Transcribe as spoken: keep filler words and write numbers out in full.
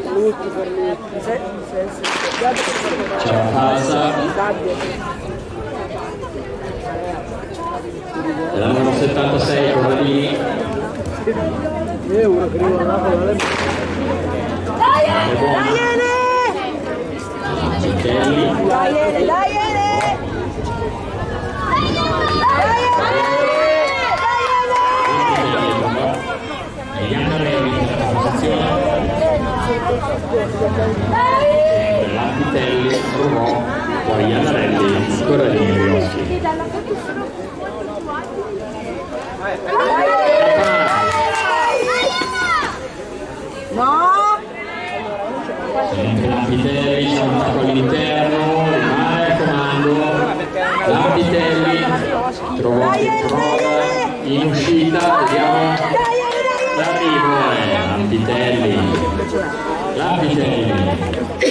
c'è la falsa della numero settantasei Corradini. Vitelli, Vitelli trovò poi Iannarelli, Corradini, Rioschi. No! Sempre Lampitelli, c'è un attacco all'interno, rimane al comando. Lampitelli trova, trova in uscita, vediamo l'arrivo, eh, Lampitelli, Lampitelli.